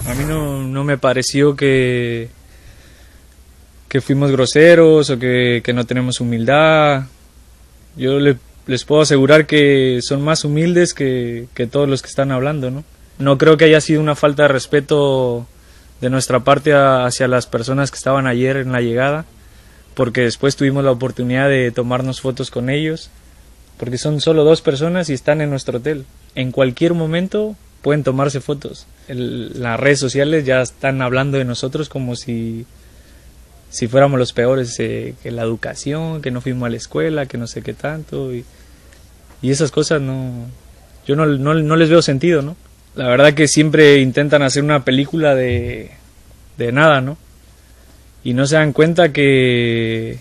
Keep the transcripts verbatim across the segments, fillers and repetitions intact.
A mí no, no me pareció que, que fuimos groseros o que, que no tenemos humildad. Yo le, les puedo asegurar que son más humildes que, que todos los que están hablando, ¿no? No creo que haya sido una falta de respeto de nuestra parte a, hacia las personas que estaban ayer en la llegada, porque después tuvimos la oportunidad de tomarnos fotos con ellos, porque son solo dos personas y están en nuestro hotel. En cualquier momento pueden tomarse fotos. El, las redes sociales ya están hablando de nosotros como si, si fuéramos los peores, eh, que la educación, que no fuimos a la escuela, que no sé qué tanto, y, y esas cosas no, yo no, no, no les veo sentido, ¿no? La verdad que siempre intentan hacer una película de, de nada, ¿no? Y no se dan cuenta que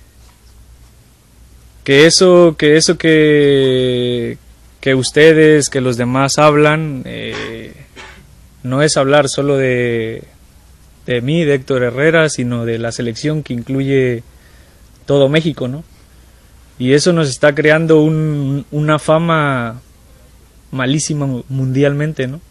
que eso que eso que que ustedes, que los demás hablan, eh, no es hablar solo de de mí, de Héctor Herrera, sino de la selección que incluye todo México, ¿no? Y eso nos está creando un, una fama malísima mundialmente, ¿no?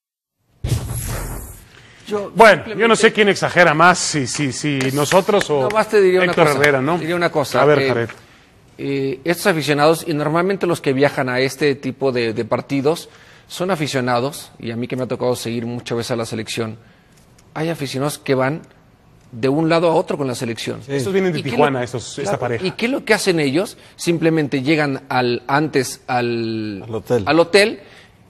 Yo, bueno, yo no sé quién exagera más, si, si, si nosotros o no, te diría Héctor una cosa, Herrera, ¿no? Diría una cosa. A ver, eh, Jared. Eh, estos aficionados, y normalmente los que viajan a este tipo de, de partidos, son aficionados, y a mí que me ha tocado seguir muchas veces a la selección, hay aficionados que van de un lado a otro con la selección. Sí. Estos vienen de Tijuana, lo, estos, claro, esta pareja. ¿Y qué es lo que hacen ellos? Simplemente llegan al antes al, al hotel, al hotel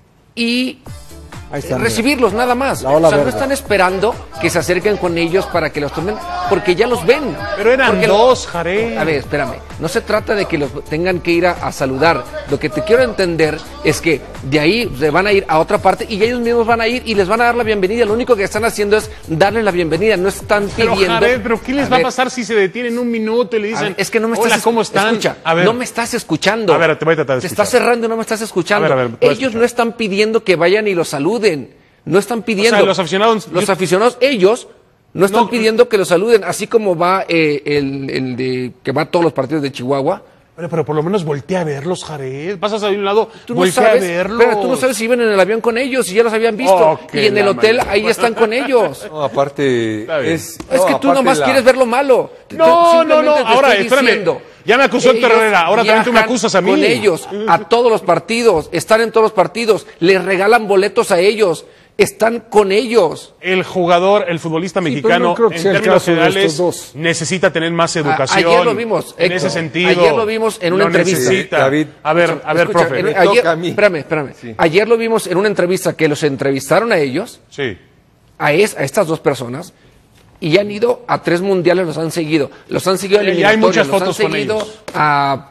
y están, recibirlos, mira. Nada más. O sea, no están esperando que se acerquen con ellos para que los tomen, porque ya los ven. Pero eran porque dos, lo, Jared. A ver, espérame. No se trata de que los tengan que ir a, a saludar. Lo que te quiero entender es que de ahí se van a ir a otra parte y ellos mismos van a ir y les van a dar la bienvenida. Lo único que están haciendo es darles la bienvenida. No están pero, pidiendo... Jared, pero ¿qué les a va ver, a pasar si se detienen un minuto y le dicen... Ver, es que no me estás... Hola, ¿cómo están? Escucha, a ver. no me estás escuchando. A ver, te voy a tratar de Te escuchar. estás cerrando y no me estás escuchando. A ver, a ver, ellos no están pidiendo que vayan y los saluden. No están pidiendo. O sea, los aficionados... Los aficionados, ellos... No están no, pidiendo que los saluden, así como va eh, el, el de que va a todos los partidos de Chihuahua. Pero, pero por lo menos voltea a verlos, Jared. Vas a salir a un lado, tú no voltea sabes, a verlos. Pero tú no sabes si iban en el avión con ellos, si ya los habían visto. Oh, y en el hotel, ahí están con ellos. No, aparte... Es, es que no, tú nomás la... quieres ver lo malo. No, no, no, ahora, espérame. Ya me acusó Héctor Herrera, ahora también tú me acusas a mí. Con ellos, a todos los partidos, están en todos los partidos, les regalan boletos a ellos. Están con ellos. El jugador, el futbolista sí, mexicano, no en términos generales, necesita tener más educación. A, ayer lo vimos. En ese sentido. Ayer lo vimos en una lo entrevista. Necesita. David, a ver, a ver, escucha, profe. En, me ayer, toca a mí. Espérame, espérame. Sí. Ayer lo vimos en una entrevista que los entrevistaron a ellos. Sí. A, es, a estas dos personas. Y han ido a tres mundiales, los han seguido. Los han seguido a y hay muchas los fotos han con seguido ellos. a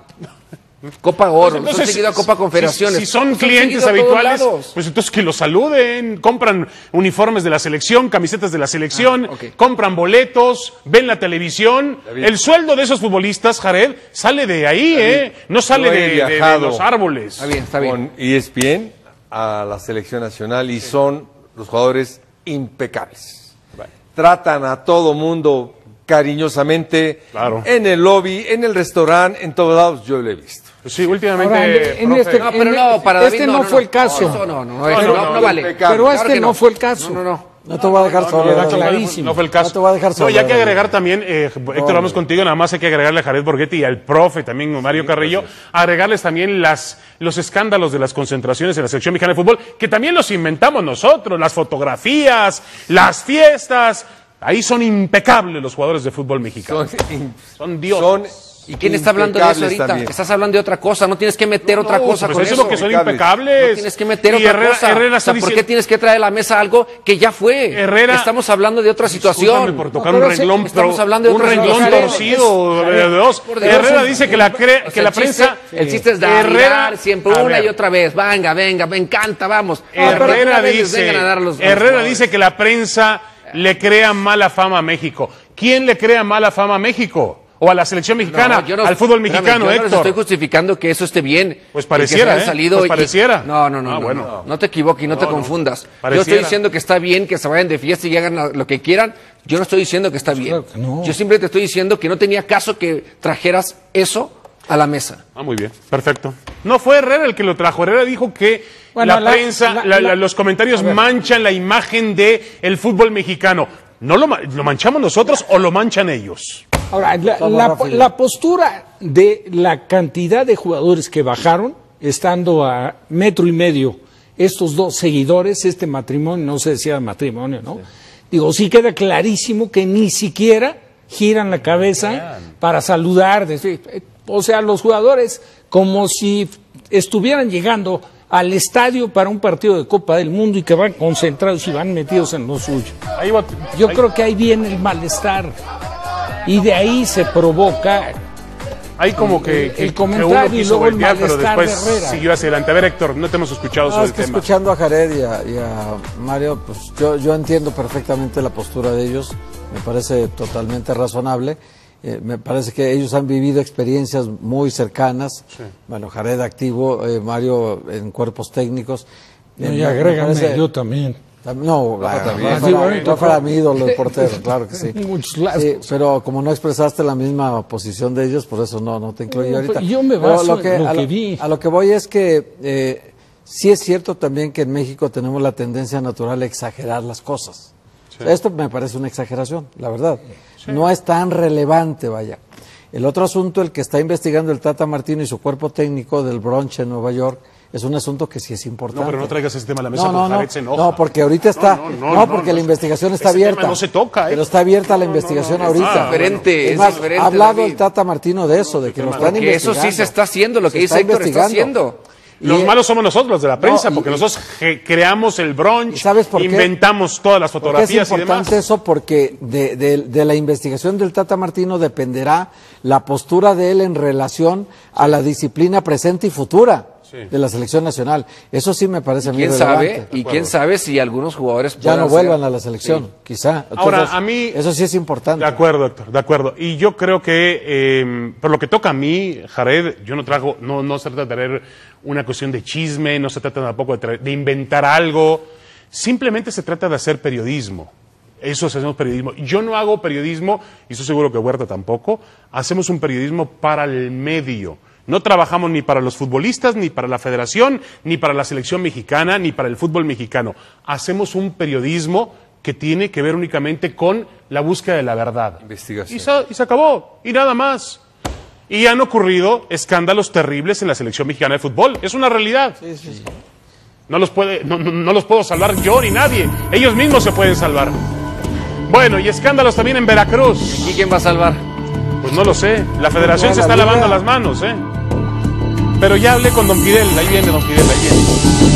Copa Oro, pues entonces, los han seguido a Copa Confederaciones. Si, si son clientes habituales, pues entonces que los saluden, compran uniformes de la selección, camisetas de la selección, ah, okay. compran boletos, ven la televisión. David. El sueldo de esos futbolistas, Jared, sale de ahí, David, ¿eh? No sale de, de, de los árboles. Está bien, está bien. Con E S P N a la selección nacional y sí. son los jugadores impecables. Vale. Tratan a todo mundo cariñosamente, claro. en el lobby, en el restaurante, en todos lados, yo lo he visto. Sí, últimamente. Ahora, en, en este, no, pero no, para este David, no, no, fue no, el caso. No, no, no, no, no, pero, no, no vale. Pero este claro no. no fue el caso. No, no, no. No te voy a dejar no, solo. No, no, clarísimo. No fue el caso. No te voy a dejar solo. No, y hay que agregar también, eh, Héctor, no, vamos contigo, nada más hay que agregarle a Jared Borghetti y al profe también, Mario sí, Carrillo, pues sí. agregarles también las, los escándalos de las concentraciones en la selección mexicana de fútbol, que también los inventamos nosotros, las fotografías, las fiestas. Ahí son impecables los jugadores de fútbol mexicano. Son, son dioses. Son ¿Y quién está hablando de eso ahorita? También. Estás hablando de otra cosa, no tienes que meter no, otra cosa pues con eso. eso. Es que son impecables. No tienes que meter y otra Herrera, cosa. Herrera o sea, ¿por diciendo... qué tienes que traer a la mesa algo que ya fue? Herrera... Estamos hablando de otra situación. por tocar no, un renglón, se... Estamos hablando de un otra renglón situación. torcido es... de dos. Herrera dice que la, cre... o sea, que la prensa... Chiste, el chiste es dar, Herrera... dar siempre una ver. y otra vez. Venga, venga, me encanta, vamos. Herrera dice, Herrera dice que la prensa le crea mala fama a México. ¿Quién le crea mala fama a México? O a la selección mexicana, no, no, al fútbol mexicano, yo Héctor. No estoy justificando que eso esté bien. Pues pareciera, ¿eh? Salido pues pareciera. Y... No, no, no, ah, no, bueno. no, no te equivoques y no, no te confundas. No, yo estoy diciendo que está bien que se vayan de fiesta y hagan lo que quieran. Yo no estoy diciendo que está bien. Claro que no. Yo simplemente te estoy diciendo que no tenía caso que trajeras eso a la mesa. Ah, muy bien, perfecto. No fue Herrera el que lo trajo. Herrera dijo que Bueno, la, la- prensa, la- la- la- la- los comentarios manchan la imagen de el fútbol mexicano. ¿No lo, ma- lo manchamos nosotros o lo manchan ellos? Ahora, la, Vamos, la- Rafa. la postura de la cantidad de jugadores que bajaron, estando a metro y medio, estos dos seguidores, este matrimonio, no se decía matrimonio, ¿no? Digo, sí queda clarísimo que ni siquiera giran la cabeza para saludar. decir, eh, O sea, los jugadores como si estuvieran llegando al estadio para un partido de Copa del Mundo y que van concentrados y van metidos en lo suyo. Ahí va- Yo ahí- creo que ahí viene el malestar y de ahí se provoca Hay como que, el- que- el que comentario uno y quiso luego el voltear, pero malestar después de Herrera. siguió hacia adelante. A ver, Héctor, no te hemos escuchado No, sobre es que el tema. escuchando a Jared y a, y a Mario, pues yo, yo entiendo perfectamente la postura de ellos, me parece totalmente razonable. Eh, me parece que ellos han vivido experiencias muy cercanas. Bueno, Jared activo, eh, Mario en cuerpos técnicos. No, Eh, y me- me agrégame, parece- yo también. No, Rafa Rafa, también. Rafa, Sí, era- bueno, Rafa era mi ídolo de portero, claro que sí. Muchos lazos. Sí, pero como no expresaste la misma posición de ellos, por eso no, no te incluí No, ahorita. yo me Pero baso en lo a que vi. A lo que voy es que eh, sí es cierto también que en México tenemos la tendencia natural a exagerar las cosas. O sea, esto me parece una exageración, la verdad. No es tan relevante, vaya. El otro asunto, el que está investigando el Tata Martino y su cuerpo técnico del Bronx en Nueva York, es un asunto que sí es importante. No, pero no traigas ese tema a la mesa No, no, porque no, Jared se enoja. no, porque ahorita está, No, no, no, no, porque no, la no. investigación está Ese tema abierta. no se toca, ¿eh? Pero está abierta la No, no, investigación no, no, ahorita. es diferente, Es es más, diferente, ha hablado David. el Tata Martino de eso, de que lo están Porque eso investigando. sí se está haciendo, lo que Se dice está Héctor está investigando. haciendo. Y, Los eh, malos somos nosotros, los de la prensa, y- porque y- nosotros ge- creamos el brunch, ¿Y sabes por qué? inventamos todas las ¿Por qué es fotografías y importante demás. eso? Porque de, de- de la investigación del Tata Martino dependerá la postura de él en relación a la disciplina presente y futura Sí. de la selección nacional. Eso sí me parece muy ¿Quién relevante. sabe? Y quién sabe si algunos jugadores Ya no puedan vuelvan ser- a la selección, quizá. Ahora, Entonces, a mí- eso sí es importante. De acuerdo, Héctor, de acuerdo. Y yo creo que, eh, por lo que toca a mí, Jared, yo no trajo, no, no se trata de traer una cuestión de chisme, no se trata tampoco de, traer- de inventar algo, simplemente se trata de hacer periodismo. Eso hacemos periodismo. Yo no hago periodismo, y estoy seguro que Huerta tampoco, hacemos un periodismo para el medio. No trabajamos ni para los futbolistas, ni para la federación, ni para la selección mexicana, ni para el fútbol mexicano. Hacemos un periodismo que tiene que ver únicamente con la búsqueda de la verdad. Investigación. Y se, y se acabó, y nada más. Y han ocurrido escándalos terribles en la selección mexicana de fútbol. Es una realidad. No los puede, no, no- no los puedo salvar yo ni nadie. Ellos mismos se pueden salvar. Bueno, y escándalos también en Veracruz. ¿Y quién va a salvar? Pues no lo sé. La federación No, se la está liga. lavando las manos, ¿eh? Pero ya hablé con don Fidel. Ahí viene don Fidel, ahí viene.